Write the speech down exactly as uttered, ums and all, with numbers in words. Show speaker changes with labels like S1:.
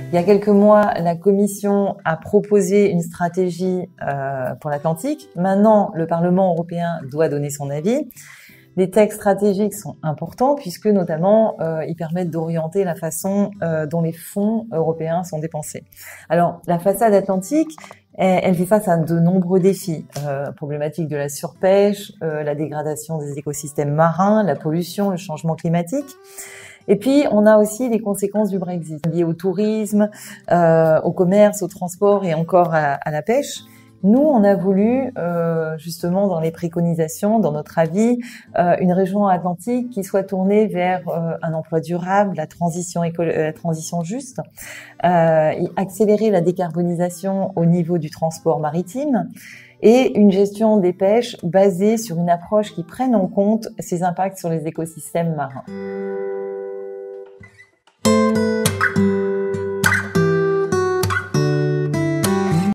S1: Il y a quelques mois, la Commission a proposé une stratégie euh, pour l'Atlantique. Maintenant, le Parlement européen doit donner son avis. Les textes stratégiques sont importants puisque notamment euh, ils permettent d'orienter la façon euh, dont les fonds européens sont dépensés. Alors la façade atlantique, elle, elle fait face à de nombreux défis, euh, problématiques de la surpêche, euh, la dégradation des écosystèmes marins, la pollution, le changement climatique. Et puis on a aussi les conséquences du Brexit liées au tourisme, euh, au commerce, au transport et encore à, à la pêche. Nous, on a voulu, euh, justement, dans les préconisations, dans notre avis, euh, une région atlantique qui soit tournée vers euh, un emploi durable, la transition éco la transition juste, euh, accélérer la décarbonisation au niveau du transport maritime et une gestion des pêches basée sur une approche qui prenne en compte ces impacts sur les écosystèmes marins.